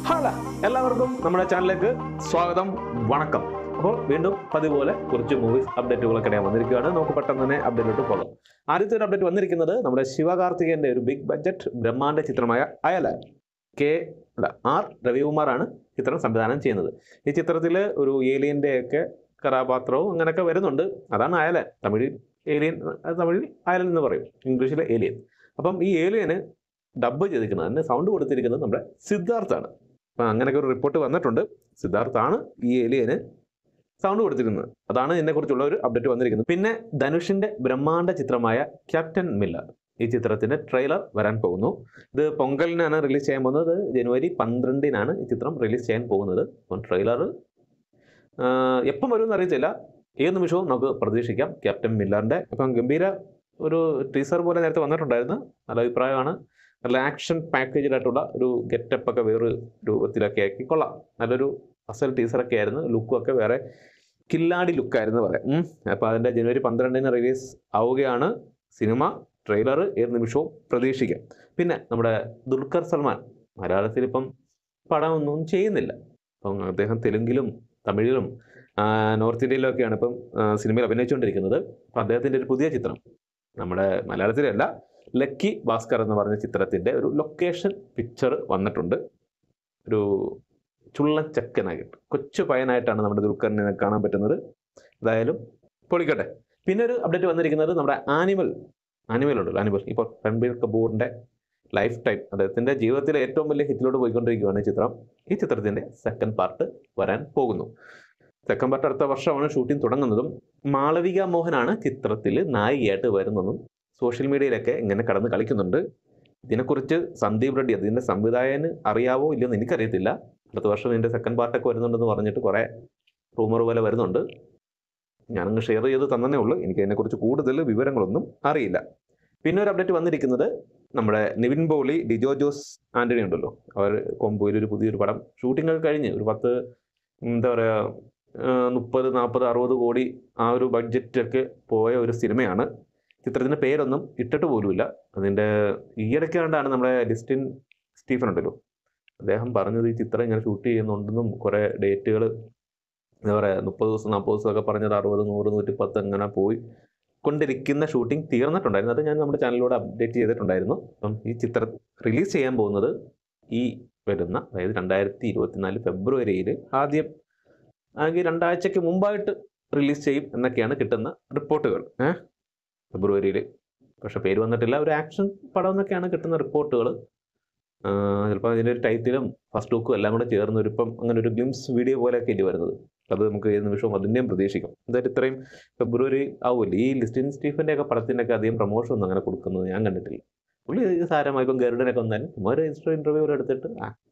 Hello എല്ലാവർക്കും നമ്മുടെ ചാനലിലേക്ക് സ്വാഗതം, വണക്കം. അപ്പോൾ വീണ്ടും പതിപോലെ കുറച്ച് മൂവീസ് അപ്ഡേറ്റുകളൊക്കെ ഞാൻ വന്നിരിക്കുകയാണ്. നമുക്ക് പെട്ടെന്ന് തന്നെ അപ്ഡേറ്റിലോട്ട് പോകാം. ആദ്യത്തെ ഒരു അപ്ഡേറ്റ് വന്നിരിക്കുന്നത് നമ്മുടെ ശിവകാർത്തികേയൻ്റെ ഒരു ബിഗ് ബഡ്ജറ്റ് ബ്രഹ്മാണ്ഡ ചിത്രമായ അയല. ആർ രവികുമാറാണ് ചിത്രം സംവിധാനം ചെയ്യുന്നത്. ഈ ചിത്രത്തിൽ ഒരു ഏലിയൻ്റെ ഒക്കെ കഥാപാത്രവും അങ്ങനെയൊക്കെ വരുന്നുണ്ട്. അതാണ് അയല. തമിഴിൽ ഏലിയൻ, തമിഴിൽ അയലൻ എന്ന് പറയും, ഇംഗ്ലീഷിലെ ഏലിയൻ. അപ്പം ഈ ഏലിയന് ഡബ് ചെയ്തിരിക്കുന്നത്, അതിന് സൗണ്ട് കൊടുത്തിരിക്കുന്നത് നമ്മുടെ സിദ്ധാർത്ഥാണ്. അപ്പം അങ്ങനെയൊക്കെ ഒരു റിപ്പോർട്ട് വന്നിട്ടുണ്ട്. സിദ്ധാർത്ഥാണ് ഈ ഏലിയന് സൗണ്ട് കൊടുത്തിരുന്നത്. അതാണ് ഇതിനെക്കുറിച്ചുള്ള ഒരു അപ്ഡേറ്റ് വന്നിരിക്കുന്നത്. പിന്നെ ധനുഷിൻ്റെ ബ്രഹ്മാണ്ഡ ചിത്രമായ ക്യാപ്റ്റൻ മില്ലർ, ഈ ചിത്രത്തിൻ്റെ ട്രെയിലർ വരാൻ പോകുന്നു. ഇത് പൊങ്കലിനാണ് റിലീസ് ചെയ്യാൻ പോകുന്നത്. ജനുവരി 12-നാണ് ഈ ചിത്രം റിലീസ് ചെയ്യാൻ പോകുന്നത്. അപ്പം ട്രെയിലർ എപ്പം വരുമെന്ന് അറിയത്തില്ല, ഏത് നിമിഷവും നമുക്ക് പ്രതീക്ഷിക്കാം ക്യാപ്റ്റൻ മില്ലറിൻ്റെ. അപ്പം ഗംഭീര ഒരു ടീസർ പോലെ നേരത്തെ വന്നിട്ടുണ്ടായിരുന്നു. നല്ല അഭിപ്രായമാണ്. നല്ല ആക്ഷൻ പാക്കേജിലായിട്ടുള്ള ഒരു ഗെറ്റപ്പ് ഒക്കെ വേറൊരു രൂപത്തിലൊക്കെ ആക്കി കൊള്ളാം. നല്ലൊരു അസൽ ടീസറൊക്കെ ആയിരുന്നു. ലുക്കും ഒക്കെ വേറെ കില്ലാടി ലുക്കായിരുന്നു പറയാം. അപ്പോൾ അതിൻ്റെ ജനുവരി 12-ന് റിലീസ് ആവുകയാണ് സിനിമ. ട്രെയിലർ ഏത് നിമിഷവും പ്രതീക്ഷിക്കാം. പിന്നെ നമ്മുടെ ദുൽഖർ സൽമാൻ മലയാളത്തിൽ ഇപ്പം പടമൊന്നും ചെയ്യുന്നില്ല. അപ്പം അദ്ദേഹം തെലുങ്കിലും തമിഴിലും നോർത്ത് ഇന്ത്യയിലൊക്കെയാണ് ഇപ്പം സിനിമയിൽ അഭിനയിച്ചുകൊണ്ടിരിക്കുന്നത്. അപ്പം അദ്ദേഹത്തിൻ്റെ ഒരു പുതിയ ചിത്രം, നമ്മുടെ മലയാളത്തിലല്ല, ലക്കി ഭാസ്കർ എന്ന് പറഞ്ഞ ചിത്രത്തിൻ്റെ ഒരു ലൊക്കേഷൻ പിക്ചർ വന്നിട്ടുണ്ട്. ഒരു ചുള്ളച്ചക്കനായിട്ട് കൊച്ചു പയ്യനായിട്ടാണ് നമ്മുടെ ദുൽഖറിനെ കാണാൻ പറ്റുന്നത്. എന്തായാലും പൊളിക്കട്ടെ. പിന്നെ ഒരു അപ്ഡേറ്റ് വന്നിരിക്കുന്നത് നമ്മുടെ ആനിമൽ ഉണ്ടല്ലോ, ആനിമൽ. ഇപ്പോൾ രൺബീർ കപൂറിൻ്റെ ലൈഫ് ടൈം, അദ്ദേഹത്തിൻ്റെ ജീവിതത്തിലെ ഏറ്റവും വലിയ ഹിറ്റിലോട്ട് പോയിക്കൊണ്ടിരിക്കുകയാണ് ഈ ചിത്രം. ഈ ചിത്രത്തിൻ്റെ സെക്കൻഡ് പാർട്ട് വരാൻ പോകുന്നു. സെക്കൻഡ് പാർട്ട് അടുത്ത വർഷമാണ് ഷൂട്ടിംഗ് തുടങ്ങുന്നതും. മാളവിക മോഹനാണ് ചിത്രത്തിൽ നായികയായിട്ട് വരുന്നതും സോഷ്യൽ മീഡിയയിലൊക്കെ ഇങ്ങനെ കടന്ന് കളിക്കുന്നുണ്ട്. ഇതിനെക്കുറിച്ച് സന്ദീപ് റെഡ്ഡി, അതിൻ്റെ സംവിധായകന് അറിയാവോ ഇല്ലയെന്ന് എനിക്കറിയത്തില്ല. അടുത്ത വർഷം ഇതിൻ്റെ സെക്കൻഡ് പാർട്ടൊക്കെ വരുന്നുണ്ടെന്ന് പറഞ്ഞിട്ട് കുറേ റൂമർ പോലെ വരുന്നുണ്ട്. ഞാനങ്ങ് ഷെയർ ചെയ്ത് തന്നേ ഉള്ളൂ. എനിക്ക് അതിനെക്കുറിച്ച് കൂടുതൽ വിവരങ്ങളൊന്നും അറിയില്ല. പിന്നെ ഒരു അപ്ഡേറ്റ് വന്നിരിക്കുന്നത് നമ്മുടെ നിവിൻ പോളി, ഡിജോ ജോസ് ആൻ്റണി ഉണ്ടല്ലോ, അവർ കൊമ്പോയിൽ ഒരു പുതിയൊരു പടം ഷൂട്ടിംഗ് കഴിഞ്ഞ് ഒരു 10 എന്താ പറയുക 30, 40, 60 കോടി ആ ഒരു ബഡ്ജറ്റൊക്കെ പോയ ഒരു സിനിമയാണ്. ചിത്രത്തിൻ്റെ പേരൊന്നും ഇട്ടിട്ട് പോലുമില്ല. അതിൻ്റെ ഈയിടയ്ക്കാണ്ടാണ് നമ്മുടെ ലിസ്റ്റിൻ സ്റ്റീഫൻ ഉണ്ടല്ലോ, അദ്ദേഹം പറഞ്ഞത് ഈ ചിത്രം ഇങ്ങനെ ഷൂട്ട് ചെയ്യുന്നുണ്ടെന്നും കുറേ ഡേറ്റുകൾ എന്താ പറയുക 30 ദിവസം 40 ദിവസമൊക്കെ പറഞ്ഞത് 60, 100, 110 അങ്ങനെ പോയി കൊണ്ടിരിക്കുന്ന ഷൂട്ടിംഗ് തീർന്നിട്ടുണ്ടായിരുന്നു. അത് ഞാൻ നമ്മുടെ ചാനലിലൂടെ അപ്ഡേറ്റ് ചെയ്തിട്ടുണ്ടായിരുന്നു. അപ്പം ഈ ചിത്രം റിലീസ് ചെയ്യാൻ പോകുന്നത് ഈ വരുന്ന, അതായത് 2024 ഫെബ്രുവരിയിൽ ആദ്യം അല്ലെങ്കിൽ 2 ആഴ്ചയ്ക്ക് മുമ്പായിട്ട് റിലീസ് ചെയ്യും എന്നൊക്കെയാണ് കിട്ടുന്ന റിപ്പോർട്ടുകൾ. ഫെബ്രുവരിയിൽ, പക്ഷെ പേര് വന്നിട്ടില്ല. ഒരു ആക്ഷൻ പടം എന്നൊക്കെയാണ് കിട്ടുന്ന റിപ്പോർട്ടുകൾ. ചിലപ്പോൾ അതിൻ്റെ ഒരു ടൈറ്റിലും ഫസ്റ്റ് ലുക്കും എല്ലാം കൂടെ ചേർന്ന് ഇപ്പം അങ്ങനെ ഒരു ഗ്ലിംസ് വീഡിയോ പോലെയൊക്കെ ഇല്ല വരുന്നത്. അത് നമുക്ക് ഏത് നിമിഷവും അതിൻ്റെയും പ്രതീക്ഷിക്കും. എന്തായാലും ഇത്രയും ഫെബ്രുവരി ആവുമല്ലോ. ഈ ലിസ്റ്റിൻ സ്റ്റീഫൻ്റെ ഒക്കെ പടത്തിൻ്റെയൊക്കെ അധികം പ്രൊമോഷൻ ഒന്നും അങ്ങനെ കൊടുക്കുന്നത് ഞാൻ കണ്ടിട്ടില്ല. പുള്ളി സാരമായി ഇപ്പം ഗരുഡനൊക്കെ വന്നാലും ഒരു ഇൻ്റർവ്യൂ എടുത്തിട്ട്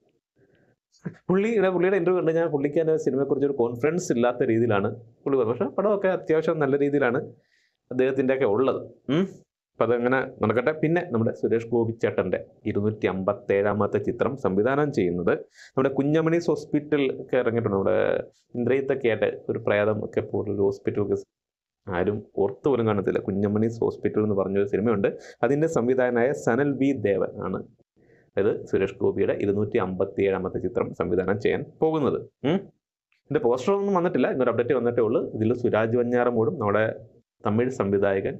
പുള്ളിയുടെ ഇൻ്റർവ്യൂ കണ്ട് ഞാൻ പുള്ളിക്ക് അതിൻ്റെ സിനിമയെക്കുറിച്ചൊരു കോൺഫിഡൻസ് ഇല്ലാത്ത രീതിയിലാണ് പുള്ളി പറഞ്ഞത്. പക്ഷേ പടമൊക്കെ അത്യാവശ്യം നല്ല രീതിയിലാണ് അദ്ദേഹത്തിൻ്റെയൊക്കെ ഉള്ളത്. അപ്പം അതങ്ങനെ നടക്കട്ടെ. പിന്നെ നമ്മുടെ സുരേഷ് ഗോപി ചേട്ടൻ്റെ 257-ാമത്തെ ചിത്രം സംവിധാനം ചെയ്യുന്നത് നമ്മുടെ കുഞ്ഞമണീസ് ഹോസ്പിറ്റൽ ഒക്കെ ഇറങ്ങിയിട്ടുണ്ട്. നമ്മുടെ ഇന്ദ്രയിത്തൊക്കെ ആയിട്ട് ഒരു പ്രേതം ഒക്കെ പോലൊരു ഹോസ്പിറ്റലൊക്കെ ആരും ഓർത്ത് പോലും കാണത്തില്ല. കുഞ്ഞമണീസ് ഹോസ്പിറ്റൽ എന്ന് പറഞ്ഞൊരു സിനിമയുണ്ട്. അതിൻ്റെ സംവിധായകനായ സനൽ ബി ദേവൻ ആണ് അതായത് സുരേഷ് ഗോപിയുടെ 257-ാമത്തെ ചിത്രം സംവിധാനം ചെയ്യാൻ പോകുന്നത്. ഇതിൻ്റെ പോസ്റ്ററൊന്നും വന്നിട്ടില്ല, ഇന്നൊരു അപ്ഡേറ്റ് വന്നിട്ടേ ഉള്ളൂ. ഇതിൽ സുരാജ് വഞ്ഞാറമൂടും നമ്മുടെ തമിഴ് സംവിധായകൻ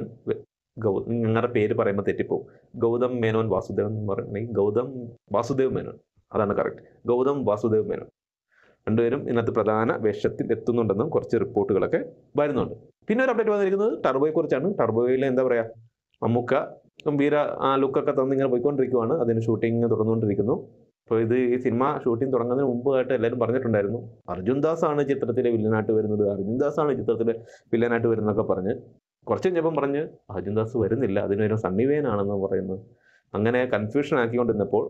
ഞങ്ങളുടെ പേര് പറയുമ്പോൾ തെറ്റിപ്പോവും, ഗൗതം മേനോൻ വാസുദേവൻ എന്ന് പറയുകയാണെങ്കിൽ ഗൗതം വാസുദേവ് മേനോൻ, അതാണ് കറക്റ്റ്, ഗൗതം വാസുദേവ് മേനോൻ. രണ്ടുപേരും ഇന്നത്തെ പ്രധാന വേഷത്തിൽ എത്തുന്നുണ്ടെന്നും കുറച്ച് റിപ്പോർട്ടുകളൊക്കെ വരുന്നുണ്ട്. പിന്നെ ഒരു അപ്ഡേറ്റ് വന്നിരിക്കുന്നത് ടർബോയെ കുറിച്ചാണ്. ടർബോയിൽ എന്താ പറയുക, മമ്മൂക്ക ഗംഭീര ആ ലുക്കൊക്കെ തന്നിങ്ങനെ പോയിക്കൊണ്ടിരിക്കുവാണ്. അതിന് ഷൂട്ടിങ് തുടർന്നുകൊണ്ടിരിക്കുന്നു. അപ്പോൾ ഈ സിനിമ ഷൂട്ടിംഗ് തുടങ്ങുന്നതിന് മുമ്പായിട്ട് എല്ലാവരും പറഞ്ഞിട്ടുണ്ടായിരുന്നു അർജുൻ ദാസ് ആണ് ചിത്രത്തിലെ വില്ലനായിട്ട് വരുന്നത്, അർജുൻ ദാസ് ആണ് ചിത്രത്തിലെ വില്ലനായിട്ട് വരുന്നതൊക്കെ പറഞ്ഞ് കുറച്ച് കഴിഞ്ഞപ്പം പറഞ്ഞ് അർജുൻ ദാസ് വരുന്നില്ല, അതിനൊരു സണ്ണി വെയിൻ ആണെന്ന് പറയുന്നത്. അങ്ങനെ കൺഫ്യൂഷൻ ആക്കിക്കൊണ്ടിരുന്നപ്പോൾ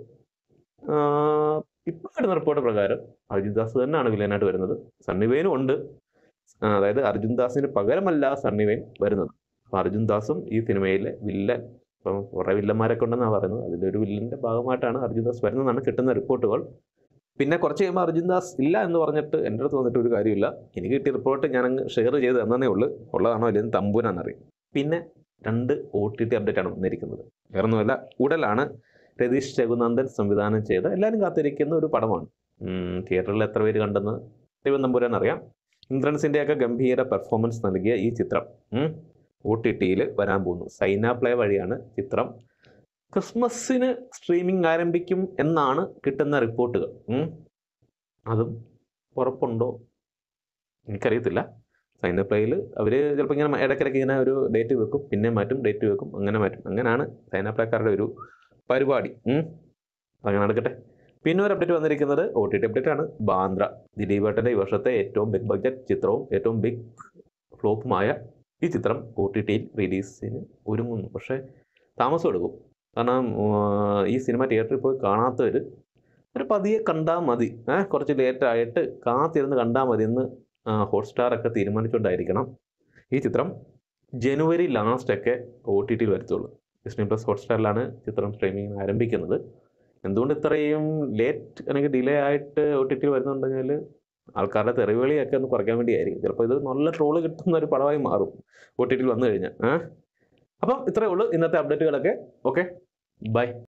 ഇപ്പോൾ വരുന്ന റിപ്പോർട്ട് പ്രകാരം അർജുൻ ദാസ് തന്നെയാണ് വില്ലനായിട്ട് വരുന്നത്. സണ്ണി വെയിനും ഉണ്ട്, അതായത് അർജുൻ ദാസിന് പകരമല്ല സണ്ണി വെയിൻ വരുന്നത്. അപ്പോൾ അർജുൻ ദാസും ഈ സിനിമയിലെ വില്ലൻ, ഇപ്പം കുറേ വില്ലന്മാരൊക്കെ ഉണ്ടെന്നാണ് പറയുന്നത്, അതിൻ്റെ ഒരു വില്ലൻ്റെ ഭാഗമായിട്ടാണ് അർജുൻ ദാസ് വരുന്നതെന്നാണ് കിട്ടുന്ന റിപ്പോർട്ടുകൾ. പിന്നെ കുറച്ച് കഴിയുമ്പോൾ അർജുൻ ദാസ് ഇല്ല എന്ന് പറഞ്ഞിട്ട് എൻ്റെ അടുത്ത് വന്നിട്ട് ഒരു കാര്യമില്ല. എനിക്ക് കിട്ടിയ റിപ്പോർട്ട് ഞാനങ്ങ് ഷെയർ ചെയ്ത് തന്നേ ഉള്ളൂ. ഉള്ളതാണോ അല്ലെങ്കിൽ തമ്പൂനാണെന്നറിയും. പിന്നെ 2 OTT അപ്ഡേറ്റ് ആണ് വന്നിരിക്കുന്നത്. വേറൊന്നുമല്ല, ഉടലാണ് രതീഷ് രഘുനന്ദൻ സംവിധാനം ചെയ്ത എല്ലാവരും കാത്തിരിക്കുന്ന ഒരു പടമാണ്. തിയേറ്ററിൽ എത്ര പേര് കണ്ടെന്ന് ദൈവം നമ്പുരാൻ അറിയാം. ഇന്ദ്രൻസിൻ്റെയൊക്കെ ഗംഭീര പെർഫോമൻസ് നൽകിയ ഈ ചിത്രം OTT-യിൽ വരാൻ പോകുന്നു. സൈന പ്ലേ വഴിയാണ് ചിത്രം. ക്രിസ്മസിന് സ്ട്രീമിംഗ് ആരംഭിക്കും എന്നാണ് കിട്ടുന്ന റിപ്പോർട്ടുകൾ. അതും ഉറപ്പുണ്ടോ എനിക്കറിയത്തില്ല. സൈന പ്ലേയിൽ അവർ ചിലപ്പോൾ ഇങ്ങനെ ഇടയ്ക്കിടയ്ക്ക് ഇങ്ങനെ ഒരു ഡേറ്റ് വെക്കും, പിന്നെ മാറ്റും, ഡേറ്റ് വെക്കും, അങ്ങനെ മാറ്റും. അങ്ങനെയാണ് സൈന പ്ലേക്കാരുടെ ഒരു പരിപാടി. അങ്ങനെ നടക്കട്ടെ. പിന്നെ ഒരു അപ്ഡേറ്റ് വന്നിരിക്കുന്നത് OTT അപ്ഡേറ്റ് ആണ്. ബാന്ദ്ര, ദിലീപേട്ടൻ്റെ ഈ വർഷത്തെ ഏറ്റവും ബിഗ് ബഡ്ജറ്റ് ചിത്രവും ഏറ്റവും ബിഗ് ഫ്ലോപ്പുമായ ഈ ചിത്രം OTT-യിൽ റിലീസിന് ഒരുങ്ങുന്നു. പക്ഷേ താമസം എടുക്കും. കാരണം ഈ സിനിമ തിയേറ്ററിൽ പോയി കാണാത്തവർ ഒരു പതിയെ കണ്ടാൽ മതി, കുറച്ച് ലേറ്റായിട്ട് കാത്തിരുന്ന് കണ്ടാൽ മതി എന്ന് ഹോട്ട്സ്റ്റാറൊക്കെ തീരുമാനിച്ചുകൊണ്ടായിരിക്കണം ഈ ചിത്രം ജനുവരി ലാസ്റ്റൊക്കെ OTT-യിൽ വരത്തുള്ളൂ. ഡിസ്നി പ്ലസ് ഹോട്ട്സ്റ്റാറിലാണ് ചിത്രം സ്ട്രീമിംഗ് ആരംഭിക്കുന്നത്. എന്തുകൊണ്ട് ഇത്രയും ലേറ്റ് അല്ലെങ്കിൽ ഡിലേ ആയിട്ട് OTT-യിൽ വരുന്നുണ്ടെങ്കിൽ ആൾക്കാരുടെ തെറിവിളിയൊക്കെ ഒന്ന് കുറയ്ക്കാൻ വേണ്ടിയായിരിക്കും. ചിലപ്പോൾ ഇത് നല്ല ട്രോള് കിട്ടുന്ന ഒരു പടമായി മാറും OTT-യിൽ വന്നു കഴിഞ്ഞാൽ. അപ്പം ഇത്രയേ ഉള്ളൂ ഇന്നത്തെ അപ്ഡേറ്റുകളൊക്കെ. Okay, by.